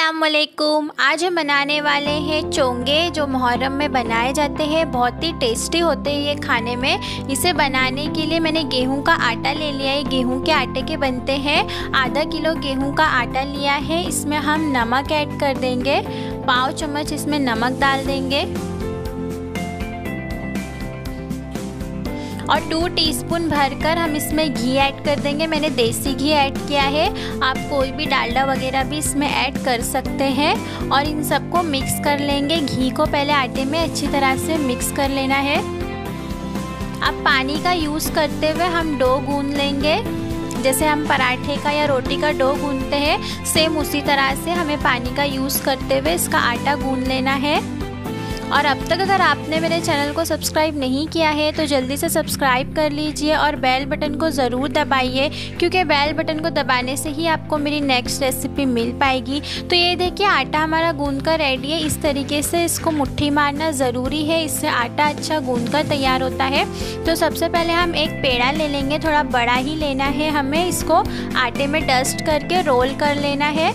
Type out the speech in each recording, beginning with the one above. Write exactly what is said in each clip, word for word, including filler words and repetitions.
अस्सलामुअलैकुम। आज हम बनाने वाले हैं चोंगे, जो मुहर्रम में बनाए जाते हैं। बहुत ही टेस्टी होते हैं ये खाने में। इसे बनाने के लिए मैंने गेहूं का आटा ले लिया है। गेहूं के आटे के बनते हैं। आधा किलो गेहूं का आटा लिया है। इसमें हम नमक ऐड कर देंगे। पाव चम्मच इसमें नमक डाल देंगे और टू टीस्पून भरकर हम इसमें घी ऐड कर देंगे। मैंने देसी घी ऐड किया है। आप कोई भी डालडा वगैरह भी इसमें ऐड कर सकते हैं और इन सबको मिक्स कर लेंगे। घी को पहले आटे में अच्छी तरह से मिक्स कर लेना है। अब पानी का यूज़ करते हुए हम डो गूंद लेंगे। जैसे हम पराठे का या रोटी का डो गूंदते हैं, सेम उसी तरह से हमें पानी का यूज़ करते हुए इसका आटा गूंद लेना है। और अब तक अगर आपने मेरे चैनल को सब्सक्राइब नहीं किया है तो जल्दी से सब्सक्राइब कर लीजिए और बेल बटन को ज़रूर दबाइए, क्योंकि बेल बटन को दबाने से ही आपको मेरी नेक्स्ट रेसिपी मिल पाएगी। तो ये देखिए आटा हमारा गूंद कर रेडी है। इस तरीके से इसको मुट्ठी मारना ज़रूरी है, इससे आटा अच्छा गूंद कर तैयार होता है। तो सबसे पहले हम एक पेड़ा ले लेंगे, थोड़ा बड़ा ही लेना है हमें। इसको आटे में डस्ट करके रोल कर लेना है।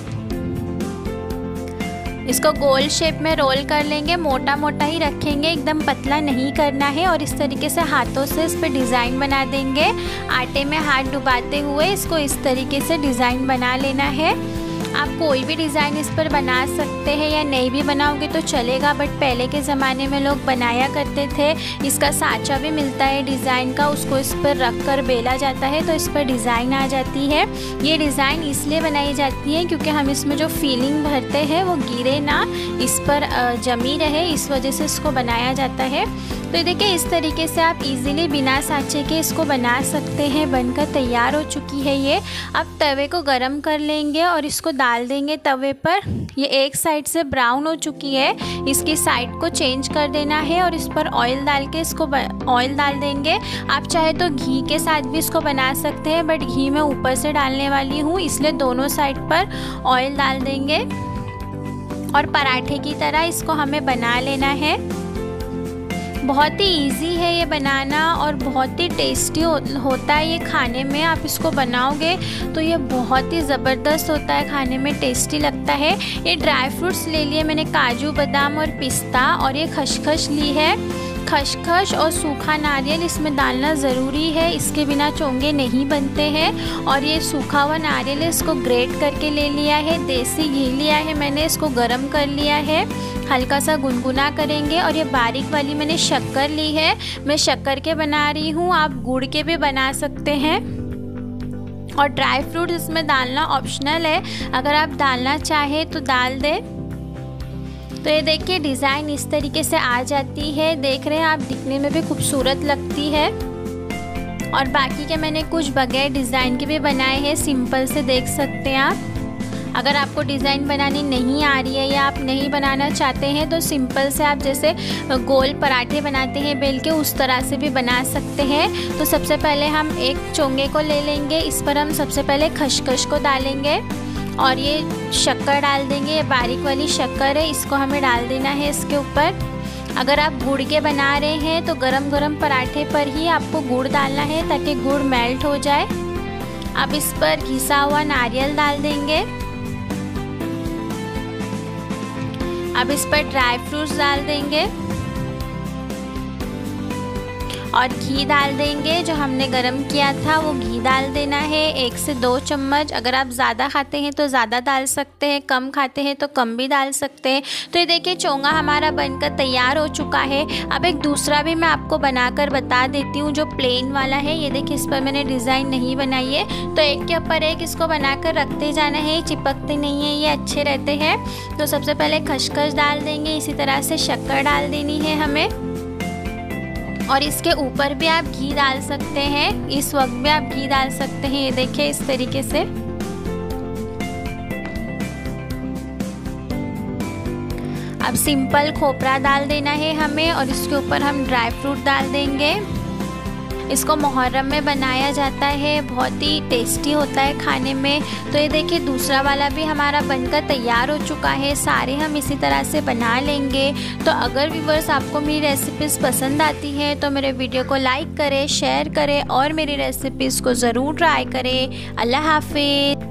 इसको गोल शेप में रोल कर लेंगे। मोटा मोटा ही रखेंगे, एकदम पतला नहीं करना है। और इस तरीके से हाथों से इस पर डिज़ाइन बना देंगे। आटे में हाथ डुबाते हुए इसको इस तरीके से डिज़ाइन बना लेना है। आप कोई भी डिज़ाइन इस पर बना सकते हैं या नहीं भी बनाओगे तो चलेगा, बट पहले के ज़माने में लोग बनाया करते थे। इसका साँचा भी मिलता है डिज़ाइन का, उसको इस पर रख कर बेला जाता है तो इस पर डिज़ाइन आ जाती है। ये डिज़ाइन इसलिए बनाई जाती है क्योंकि हम इसमें जो फीलिंग भरते हैं वो गिरे ना, इस पर जमी रहे, इस वजह से इसको बनाया जाता है। तो देखिए इस तरीके से आप इजीली बिना सांचे के इसको बना सकते हैं। बनकर तैयार हो चुकी है ये। अब तवे को गरम कर लेंगे और इसको डाल देंगे तवे पर। ये एक साइड से ब्राउन हो चुकी है, इसकी साइड को चेंज कर देना है और इस पर ऑयल डाल के इसको ऑयल डाल देंगे। आप चाहे तो घी के साथ भी इसको बना सकते हैं, बट घी मैं ऊपर से डालने वाली हूँ, इसलिए दोनों साइड पर ऑयल डाल देंगे और पराठे की तरह इसको हमें बना लेना है। बहुत ही इजी है ये बनाना और बहुत ही टेस्टी हो, होता है ये खाने में। आप इसको बनाओगे तो ये बहुत ही ज़बरदस्त होता है, खाने में टेस्टी लगता है। ये ड्राई फ्रूट्स ले लिए मैंने, काजू बादाम और पिस्ता, और ये खसखस ली है। खसखस और सूखा नारियल इसमें डालना ज़रूरी है, इसके बिना चोंगे नहीं बनते हैं। और ये सूखा हुआ नारियल है, इसको ग्रेट करके ले लिया है। देसी घी लिया है मैंने, इसको गरम कर लिया है, हल्का सा गुनगुना करेंगे। और ये बारीक वाली मैंने शक्कर ली है, मैं शक्कर के बना रही हूँ, आप गुड़ के भी बना सकते हैं। और ड्राई फ्रूट इसमें डालना ऑप्शनल है, अगर आप डालना चाहें तो डाल दें। तो ये देखिए डिज़ाइन इस तरीके से आ जाती है। देख रहे हैं आप, दिखने में भी खूबसूरत लगती है। और बाकी के मैंने कुछ बगैर डिज़ाइन के भी बनाए हैं, सिंपल से देख सकते हैं आप। अगर आपको डिज़ाइन बनानी नहीं आ रही है या आप नहीं बनाना चाहते हैं तो सिंपल से आप जैसे गोल पराठे बनाते हैं बेल के, उस तरह से भी बना सकते हैं। तो सबसे पहले हम एक चोंगे को ले लेंगे। इस पर हम सबसे पहले खसखस को डालेंगे और ये शक्कर डाल देंगे। ये बारीक वाली शक्कर है, इसको हमें डाल देना है इसके ऊपर। अगर आप गुड़ के बना रहे हैं तो गरम गरम पराठे पर ही आपको गुड़ डालना है ताकि गुड़ मेल्ट हो जाए। अब इस पर घिसा हुआ नारियल डाल देंगे। अब इस पर ड्राई फ्रूट्स डाल देंगे और घी डाल देंगे। जो हमने गरम किया था वो घी डाल देना है, एक से दो चम्मच। अगर आप ज़्यादा खाते हैं तो ज़्यादा डाल सकते हैं, कम खाते हैं तो कम भी डाल सकते हैं। तो ये देखिए चोंगा हमारा बनकर तैयार हो चुका है। अब एक दूसरा भी मैं आपको बनाकर बता देती हूँ, जो प्लेन वाला है। ये देखिए इस पर मैंने डिज़ाइन नहीं बनाई है, तो एक के ऊपर एक इसको बनाकर रखते जाना है, चिपकते नहीं है, ये अच्छे रहते हैं। तो सबसे पहले खसखस डाल देंगे, इसी तरह से शक्कर डाल देनी है हमें। और इसके ऊपर भी आप घी डाल सकते हैं, इस वक्त भी आप घी डाल सकते हैं। ये देखिए इस तरीके से। अब सिंपल खोपरा डाल देना है हमें और इसके ऊपर हम ड्राई फ्रूट डाल देंगे। इसको मुहर्रम में बनाया जाता है, बहुत ही टेस्टी होता है खाने में। तो ये देखिए दूसरा वाला भी हमारा बनकर तैयार हो चुका है। सारे हम इसी तरह से बना लेंगे। तो अगर व्यूअर्स आपको मेरी रेसिपीज़ पसंद आती हैं तो मेरे वीडियो को लाइक करें, शेयर करें और मेरी रेसिपीज़ को ज़रूर ट्राई करें। अल्लाह हाफिज़।